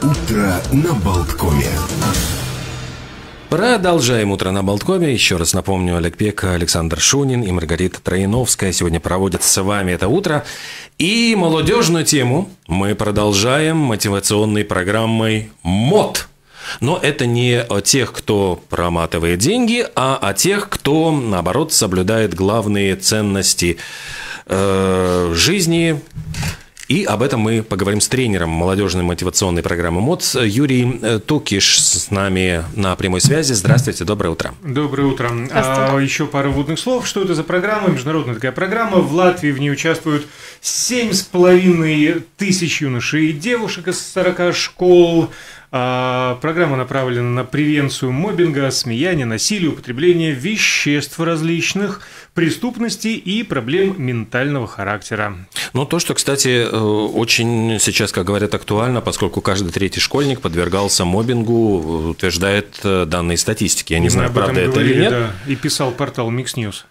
Утро на Болткоме. Продолжаем утро на Болткоме. Еще раз напомню, Олег Пек, Александр Шунин и Маргарита Троиновская сегодня проводят с вами это утро. И молодежную тему мы продолжаем мотивационной программой МОД. Но это не о тех, кто проматывает деньги, а о тех, кто, наоборот, соблюдает главные ценности жизни. И об этом мы поговорим с тренером молодежной мотивационной программы МОД Юрий Тукиш с нами на прямой связи. Здравствуйте, доброе утро. Доброе утро. Еще пару вводных слов. Что это за программа? Международная такая программа. В Латвии в ней участвуют 7,5 тысяч юношей и девушек из 40 школ. Программа направлена на превенцию моббинга, смеяния, насилия, употребления веществ различных, преступности и проблем ментального характера. Ну, то, что, кстати, очень сейчас, как говорят, актуально, поскольку каждый третий школьник подвергался моббингу, утверждает данные статистики. Я не знаю, правда это или нет. Да, и писал портал Mix News.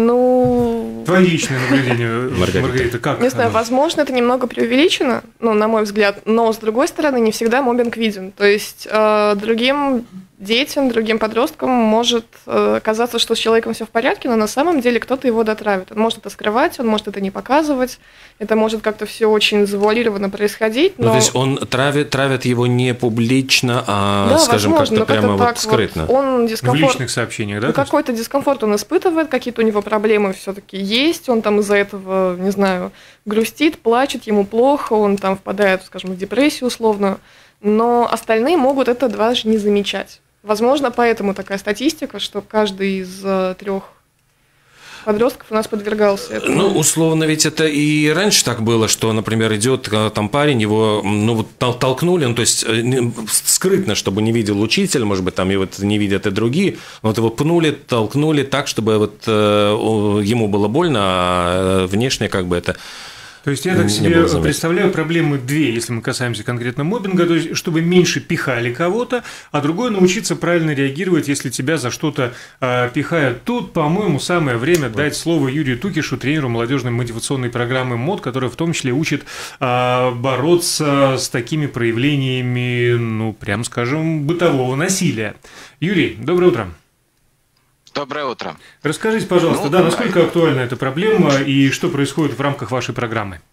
Твои личные наблюдения, Маргарита, как? Не знаю, возможно, это немного преувеличено, на мой взгляд, но, с другой стороны, не всегда моббинг виден. То есть другим детям, другим подросткам может казаться, что с человеком все в порядке, но на самом деле кто-то его дотравит. Он может это скрывать, он может это не показывать, это может как-то все очень завуалированно происходить. Но... то есть он травит его не публично, а, да, скажем, как-то прямо вот скрытно. Вот он в личных сообщениях, да? Какой-то дискомфорт он испытывает, какие-то у него проблемы все-таки есть, он там из-за этого, не знаю, грустит, плачет, ему плохо, он там впадает, скажем, в депрессию условно, но остальные могут это даже не замечать. Возможно, поэтому такая статистика, что каждый из 3 подростков у нас подвергался этому. Ну, условно, ведь это и раньше так было, что, например, идет там парень, его толкнули, то есть скрытно, чтобы не видел учитель, может быть, там его не видят и другие, вот его пнули, толкнули так, чтобы вот ему было больно, а внешне как бы это... То есть я так себе представляю проблемы две, если мы касаемся конкретно моббинга, то есть чтобы меньше пихали кого-то, а другое научиться правильно реагировать, если тебя за что-то пихают. Тут, по-моему, самое время дать слово Юрию Тукишу, тренеру молодежной мотивационной программы МОД, которая в том числе учит бороться с такими проявлениями, прям скажем, бытового насилия. Юрий, доброе утро. Доброе утро. Расскажите, пожалуйста, насколько актуальна эта проблема и что происходит в рамках вашей программы?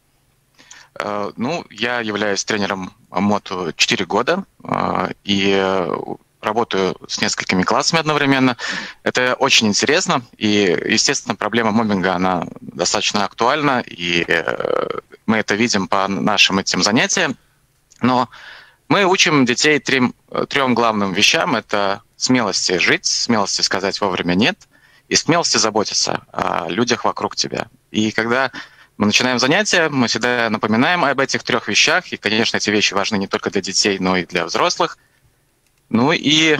Я являюсь тренером МОД 4 года и работаю с несколькими классами одновременно. Это очень интересно, и, естественно, проблема моббинга, она достаточно актуальна, и мы это видим по нашим этим занятиям. Но мы учим детей трем главным вещам. Это смелости жить, смелости сказать вовремя «нет» и смелости заботиться о людях вокруг тебя. И когда мы начинаем занятия, мы всегда напоминаем об этих 3 вещах. И, конечно, эти вещи важны не только для детей, но и для взрослых. Эти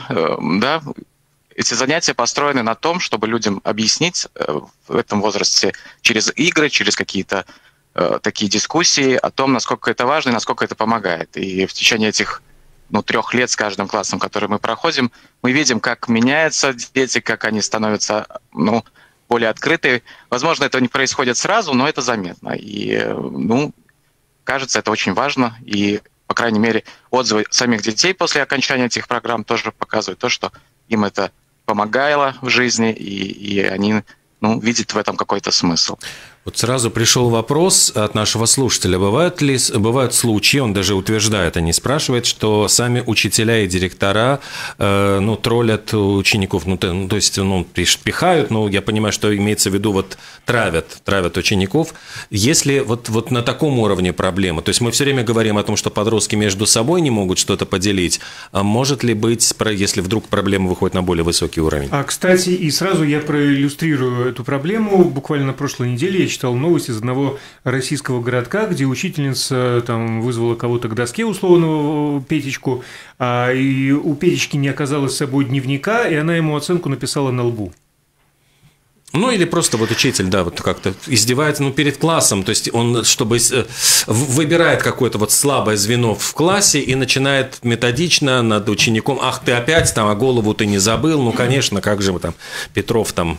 занятия построены на том, чтобы людям объяснить в этом возрасте через игры, через какие-то такие дискуссии о том, насколько это важно и насколько это помогает. И в течение этих 3 лет с каждым классом, который мы проходим, мы видим, как меняются дети, как они становятся более открыты. Возможно, это не происходит сразу, но это заметно. И, кажется, это очень важно. И, по крайней мере, отзывы самих детей после окончания этих программ тоже показывают то, что им это помогало в жизни, и они видят в этом какой-то смысл. Вот сразу пришел вопрос от нашего слушателя. Бывают случаи, он даже утверждает, а не спрашивает, что сами учителя и директора троллят учеников, то есть пихают, я понимаю, что имеется в виду, травят учеников. Если вот на таком уровне проблема, то есть мы все время говорим о том, что подростки между собой не могут что-то поделить, а может ли быть, если вдруг проблема выходит на более высокий уровень? Кстати, и сразу я проиллюстрирую эту проблему. Буквально на прошлой неделе я читал новость из одного российского городка, где учительница там вызвала кого-то к доске, условного Петечку, и у Петечки не оказалось с собой дневника, и она ему оценку написала на лбу. Или просто учитель, как-то издевается, перед классом, то есть он, чтобы выбирает какое-то слабое звено в классе и начинает методично над учеником: ах, ты опять там, а голову ты не забыл, конечно, как же там Петров там.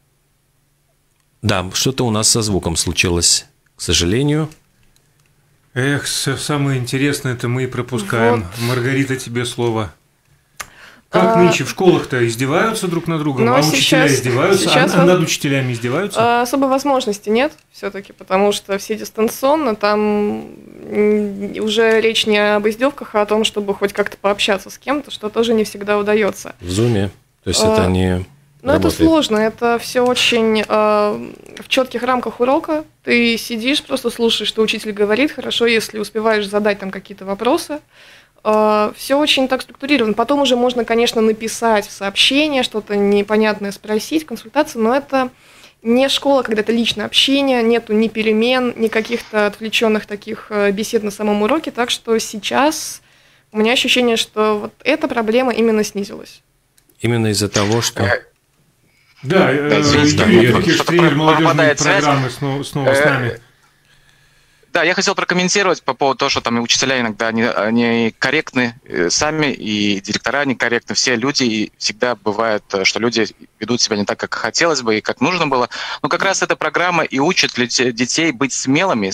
Да, что-то у нас со звуком случилось, к сожалению. Эх, самое интересное это мы и пропускаем. Вот. Маргарита, тебе слово. Как нынче в школах-то издеваются друг над другом, а учителя издеваются, а над учителями издеваются? Особой возможности нет все-таки, потому что все дистанционно, там уже речь не об издевках, а о том, чтобы хоть как-то пообщаться с кем-то, что тоже не всегда удается. В зуме, то есть это не... Ну, это сложно, это все очень в четких рамках урока. Ты сидишь, просто слушаешь, что учитель говорит, хорошо, если успеваешь задать там какие-то вопросы. Все очень так структурировано. Потом уже можно, конечно, написать в сообщение, что-то непонятное спросить, консультацию, но это не школа, когда это личное общение, нету ни перемен, ни каких-то отвлеченных таких бесед на самом уроке. Так что сейчас у меня ощущение, что вот эта проблема именно снизилась. Именно из-за того, что... Да, Юрий Юркиш, тренер молодежной программы, снова с нами. Да, я хотел прокомментировать по поводу того, что там и учителя иногда они корректны сами, и директора некорректны, все люди, и всегда бывает, что люди ведут себя не так, как хотелось бы и как нужно было. Но как раз эта программа и учит детей быть смелым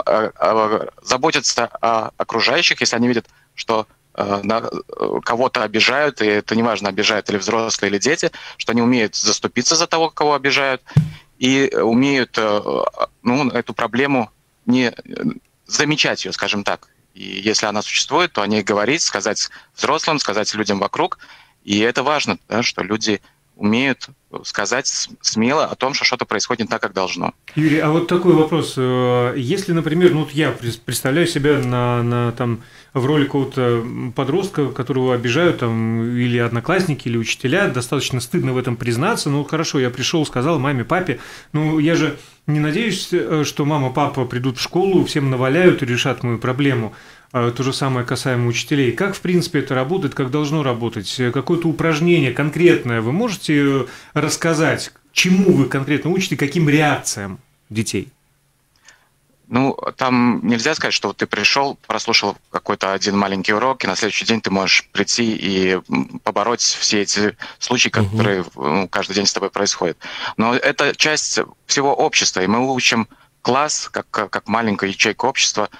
заботиться о окружающих, если они видят, что кого-то обижают, и это неважно, обижают или взрослые, или дети, что они умеют заступиться за того, кого обижают, и умеют эту проблему не замечать ее, скажем так. И если она существует, то о ней говорить, сказать взрослым, сказать людям вокруг. И это важно, да, что люди умеют сказать смело о том, что что-то происходит не так, как должно. Юрий, а вот такой вопрос. Если, например, я представляю себя в роли какого-то подростка, которого обижают или одноклассники, или учителя, достаточно стыдно в этом признаться. Ну, хорошо, я пришел, сказал маме, папе, я же не надеюсь, что мама, папа придут в школу, всем наваляют и решат мою проблему. То же самое касаемо учителей. Как, в принципе, это работает, как должно работать? Какое-то упражнение конкретное вы можете рассказать, чему вы конкретно учите, каким реакциям детей? Там нельзя сказать, что ты пришел, прослушал какой-то один маленький урок, и на следующий день ты можешь прийти и побороть все эти случаи, которые каждый день с тобой происходят. Но это часть всего общества, и мы учим класс, как маленькая ячейка общества,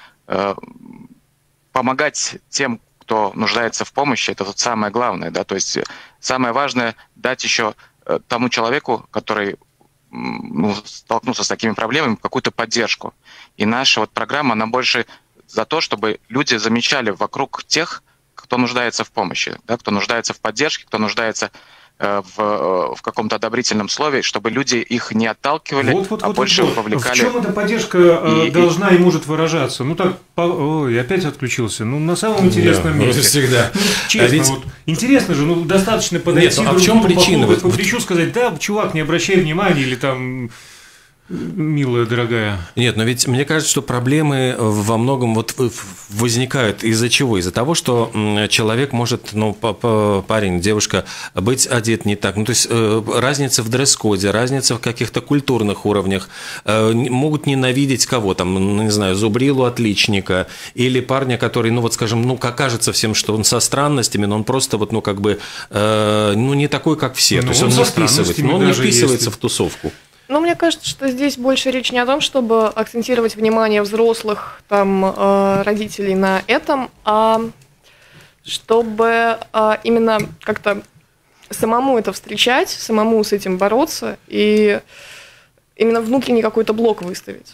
помогать тем, кто нуждается в помощи, это тут самое главное, да, то есть самое важное дать еще тому человеку, который столкнулся с такими проблемами, какую-то поддержку. И наша программа, она больше за то, чтобы люди замечали вокруг тех, кто нуждается в помощи, да, кто нуждается в поддержке, кто нуждается в каком-то одобрительном слове, чтобы люди их не отталкивали, больше вовлекали. В чем эта поддержка должна и может выражаться? Опять отключился. На самом интересном месте. Всегда. Честно, интересно же, достаточно подойти в чем причина? По плечу сказать, да, чувак, не обращай внимания, или там... Милая, дорогая. Нет, но ведь мне кажется, что проблемы во многом возникают из-за чего? Из-за того, что человек может, парень, девушка, быть одет не так. То есть разница в дресс-коде, разница в каких-то культурных уровнях. Могут ненавидеть кого там, не знаю, зубрилу, отличника, или парня, который, кажется всем, что он со странностями, но он просто не такой, как все. То есть он не вписывается в тусовку. Мне кажется, что здесь больше речь не о том, чтобы акцентировать внимание взрослых родителей на этом, а чтобы именно как-то самому это встречать, самому с этим бороться и именно внутренний какой-то блок выставить.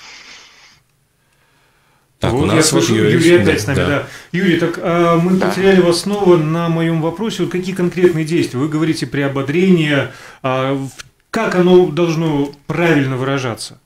Так, у нас я слышу, Юрий опять с нами, да. Юрий, мы потеряли вас снова на моем вопросе. Какие конкретные действия? Вы говорите приободрение, как оно должно правильно выражаться?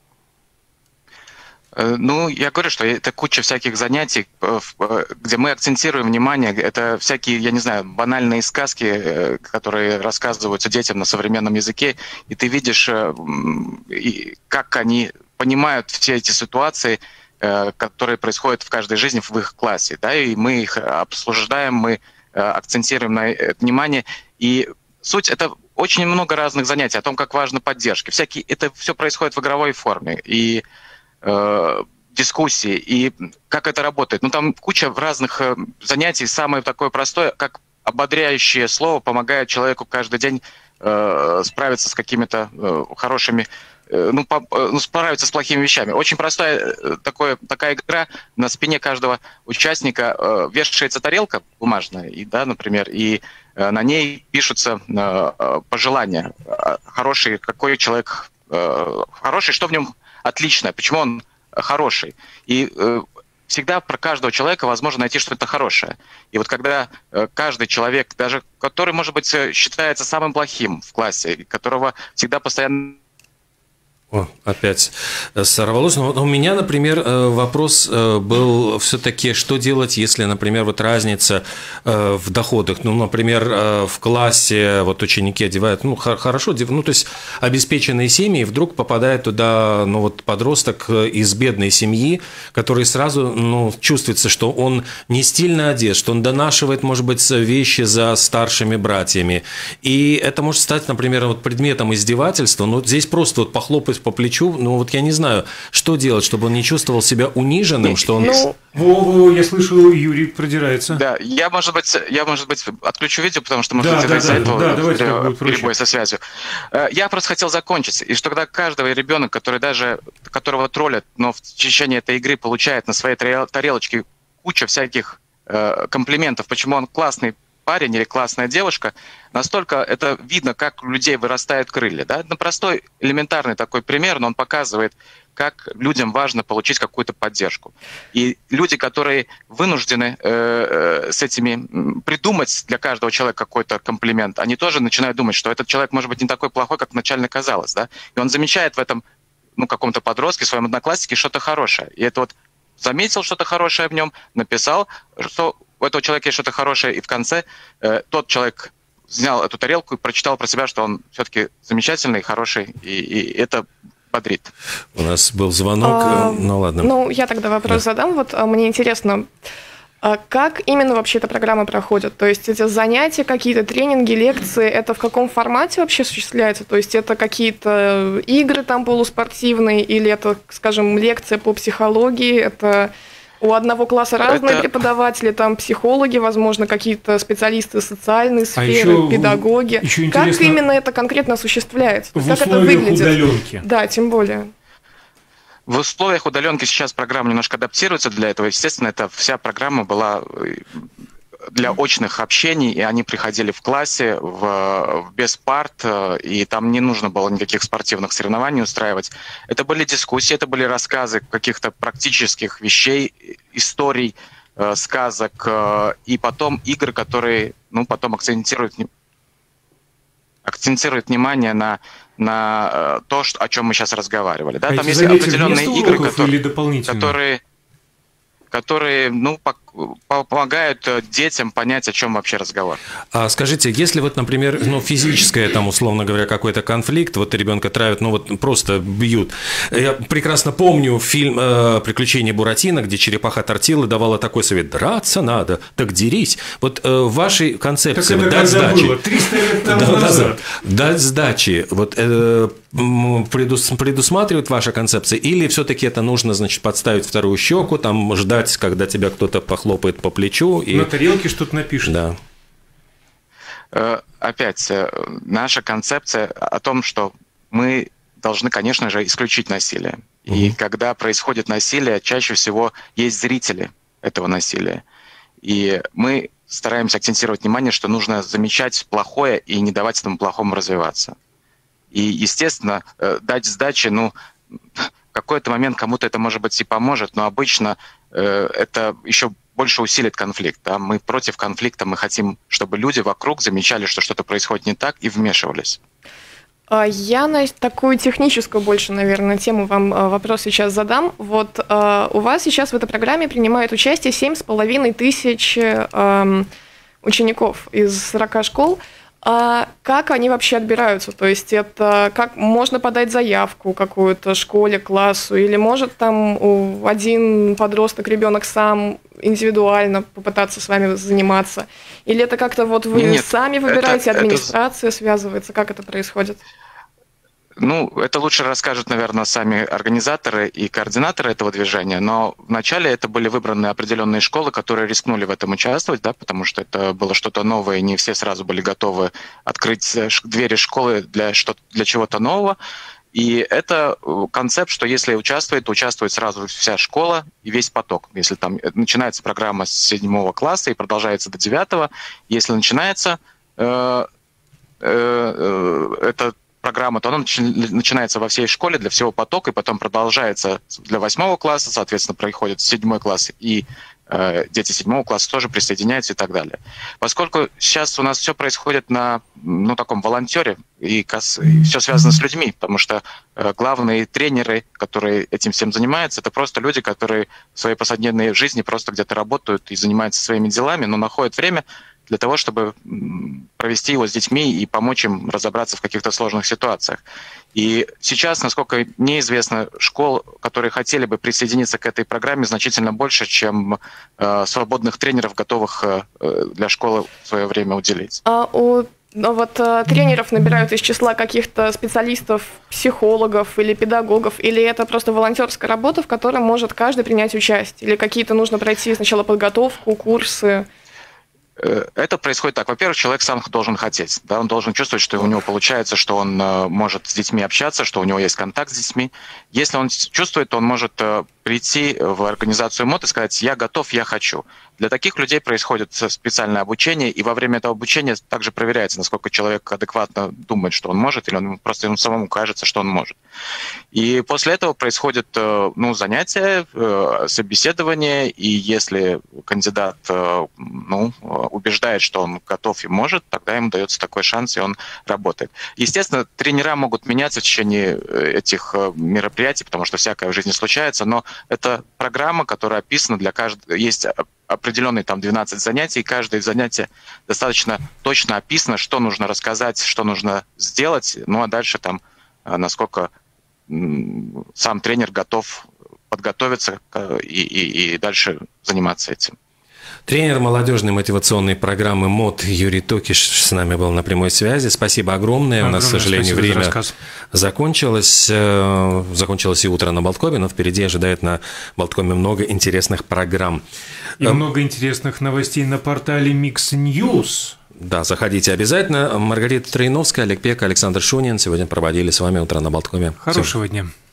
Я говорю, что это куча всяких занятий, где мы акцентируем внимание. Это всякие, я не знаю, банальные сказки, которые рассказываются детям на современном языке, и ты видишь, как они понимают все эти ситуации, которые происходят в каждой жизни в их классе. Да? И мы их обсуждаем, мы акцентируем на это внимание. И суть — это очень много разных занятий о том, как важна поддержка. Это все происходит в игровой форме. И дискуссии, и как это работает. Там куча разных занятий. Самое такое простое, как ободряющее слово помогает человеку каждый день справиться с какими-то хорошими справиться с плохими вещами. Очень простая такая игра. На спине каждого участника вешается тарелка бумажная, например, и на ней пишутся пожелания. Хороший, какой человек хороший, что в нем отличное, почему он хороший. И всегда про каждого человека возможно найти что-то хорошее. И вот когда каждый человек, даже который, может быть, считается самым плохим в классе, которого всегда постоянно... Опять сорвалось. Но у меня, например, вопрос был все-таки, что делать, если, например, вот разница в доходах. Например, в классе вот ученики одевают, хорошо, то есть обеспеченные семьи, и вдруг попадает туда, подросток из бедной семьи, который сразу, чувствуется, что он не стильно одет, что он донашивает, может быть, вещи за старшими братьями. И это может стать, например, предметом издевательства. Здесь просто похлопать по плечу, я не знаю, что делать, чтобы он не чувствовал себя униженным, что он... Я слышу, Юрий продирается. Да, я, может быть, отключу видео, потому что, может быть, из-за этого перебой со связью. Я просто хотел закончить, и что когда каждый ребенок, которого троллят, но в течение этой игры получает на своей тарелочке куча всяких комплиментов, почему он классный парень или классная девушка, настолько это видно, как у людей вырастают крылья. Да? Это простой, элементарный такой пример, но он показывает, как людям важно получить какую-то поддержку. И люди, которые вынуждены с этими придумать для каждого человека какой-то комплимент, они тоже начинают думать, что этот человек может быть не такой плохой, как вначале казалось. Да? И он замечает в этом каком-то подростке, своем однокласснике что-то хорошее. И это заметил что-то хорошее в нем, написал, что у этого человека есть что-то хорошее, и в конце тот человек взял эту тарелку и прочитал про себя, что он все-таки замечательный, хороший, и это бодрит. У нас был звонок, ладно. Я тогда вопрос задам. Мне интересно, как именно вообще эта программа проходит? То есть эти занятия, какие-то тренинги, лекции, это в каком формате вообще осуществляется? То есть это какие-то игры полуспортивные, или это, скажем, лекция по психологии, это... У одного класса разные преподаватели, психологи, возможно, какие-то специалисты социальной сферы, педагоги. Как именно это конкретно осуществляется? Как это выглядит? Удаленки. Да, тем более. В условиях удаленки сейчас программа немножко адаптируется для этого. Естественно, вся программа была для очных общений, и они приходили в классе без парт, и там не нужно было никаких спортивных соревнований устраивать. Это были дискуссии, это были рассказы каких-то практических вещей, историй, сказок, и потом игры, которые потом акцентируют внимание на то, о чем мы сейчас разговаривали. Да? Там есть определенные игры, которые помогают детям понять, о чем вообще разговор. А скажите, если например, физическое, условно говоря, какой-то конфликт, ребенка травят, просто бьют. Я прекрасно помню фильм «Приключения Буратино», где черепаха Тортилла давала такой совет: драться надо, так дерись. В вашей концепции дать сдачи. Было 300 лет назад. Дать сдачи. Предусматривает ваша концепция, или все-таки это нужно, подставить вторую щеку, ждать, когда тебя кто-то похлопает по плечу. На тарелке что-то напишет. Да. Опять, наша концепция о том, что мы должны, конечно же, исключить насилие. И когда происходит насилие, чаще всего есть зрители этого насилия. И мы стараемся акцентировать внимание, что нужно замечать плохое и не давать этому плохому развиваться. И, естественно, дать сдачи, в какой-то момент кому-то это, может быть, и поможет, но обычно это еще больше усилит конфликт. Да? Мы против конфликта, мы хотим, чтобы люди вокруг замечали, что что-то происходит не так, и вмешивались. Я на такую техническую больше, наверное, тему вам вопрос сейчас задам. У вас сейчас в этой программе принимает участие 7500 учеников из 40 школ. А как они вообще отбираются? То есть это как можно подать заявку какую-то школе, классу, или может один подросток, ребенок сам индивидуально попытаться с вами заниматься? Или это как-то вы сами выбираете, администрация связывается? Как это происходит? Это лучше расскажут, наверное, сами организаторы и координаторы этого движения, но вначале это были выбраны определенные школы, которые рискнули в этом участвовать, да, потому что это было что-то новое, и не все сразу были готовы открыть двери школы для чего-то нового. И это концепт, что если участвует, то участвует сразу вся школа и весь поток. Если там начинается программа с 7 класса и продолжается до 9, если начинается эта программа, то она начинается во всей школе для всего потока, и потом продолжается для 8 класса, соответственно, проходит 7 класс, и дети 7 класса тоже присоединяются и так далее. Поскольку сейчас у нас все происходит на таком волонтере, и все связано с людьми, потому что главные тренеры, которые этим всем занимаются, это просто люди, которые в своей повседневной жизни просто где-то работают и занимаются своими делами, но находят время для того, чтобы провести его с детьми и помочь им разобраться в каких-то сложных ситуациях. И сейчас, насколько мне известно, школ, которые хотели бы присоединиться к этой программе, значительно больше, чем свободных тренеров, готовых для школы в свое время уделить. Тренеров набирают из числа каких-то специалистов, психологов или педагогов, или это просто волонтерская работа, в которой может каждый принять участие? Или какие-то нужно пройти сначала подготовку, курсы? Это происходит так. Во-первых, человек сам должен хотеть. Да? Он должен чувствовать, что у него получается, что он может с детьми общаться, что у него есть контакт с детьми. Если он чувствует, то он может прийти в организацию МОТ и сказать: «Я готов, я хочу». Для таких людей происходит специальное обучение, и во время этого обучения также проверяется, насколько человек адекватно думает, что он может, или он просто ему самому кажется, что он может. И после этого происходит занятие, собеседование, и если кандидат убеждает, что он готов и может, тогда ему дается такой шанс, и он работает. Естественно, тренера могут меняться в течение этих мероприятий, потому что всякое в жизни случается, но это программа, которая описана для каждого. Есть определенные 12 занятий, и каждое занятие достаточно точно описано, что нужно рассказать, что нужно сделать, а дальше насколько сам тренер готов подготовиться и дальше заниматься этим. Тренер молодежной мотивационной программы МОТ Юрий Токиш с нами был на прямой связи. Спасибо огромное. У нас, к сожалению, время закончилось. Закончилось и утро на Болткоме, но впереди ожидает на Болткоме много интересных программ. И много интересных новостей на портале Mix News. Да, заходите обязательно. Маргарита Троиновская, Олег Пек, Александр Шунин сегодня проводили с вами утро на Болткоме. Хорошего дня.